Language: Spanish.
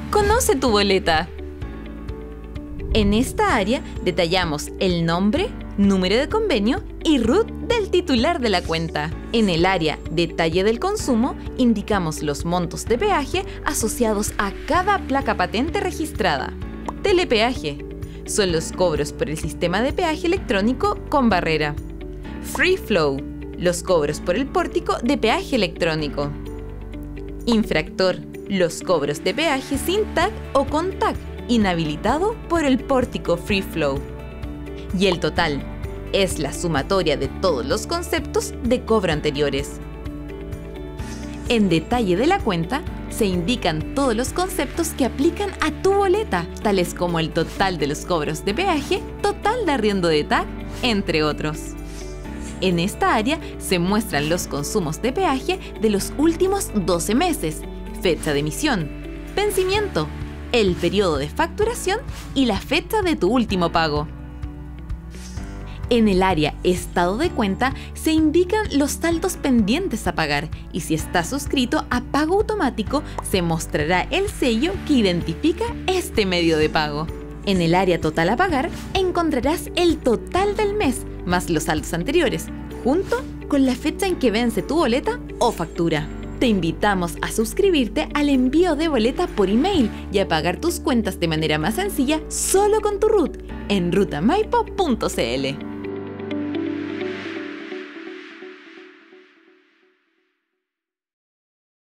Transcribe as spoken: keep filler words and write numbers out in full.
Conoce tu boleta. En esta área detallamos el nombre, número de convenio y R U T del titular de la cuenta. En el área Detalle del consumo, indicamos los montos de peaje asociados a cada placa patente registrada. Telepeaje. Son los cobros por el sistema de peaje electrónico con barrera. Free Flow. Los cobros por el pórtico de peaje electrónico. Infractor. Los cobros de peaje sin tag o con tag, inhabilitado por el pórtico Free Flow. Y el total es la sumatoria de todos los conceptos de cobro anteriores. En detalle de la cuenta se indican todos los conceptos que aplican a tu boleta, tales como el total de los cobros de peaje, total de arriendo de tag, entre otros. En esta área se muestran los consumos de peaje de los últimos doce meses, fecha de emisión, vencimiento, el periodo de facturación y la fecha de tu último pago. En el área Estado de cuenta se indican los saldos pendientes a pagar y si estás suscrito a pago automático se mostrará el sello que identifica este medio de pago. En el área Total a pagar encontrarás el total del mes más los saldos anteriores, junto con la fecha en que vence tu boleta o factura. Te invitamos a suscribirte al envío de boleta por email y a pagar tus cuentas de manera más sencilla solo con tu R U T en rutamaipo punto c l.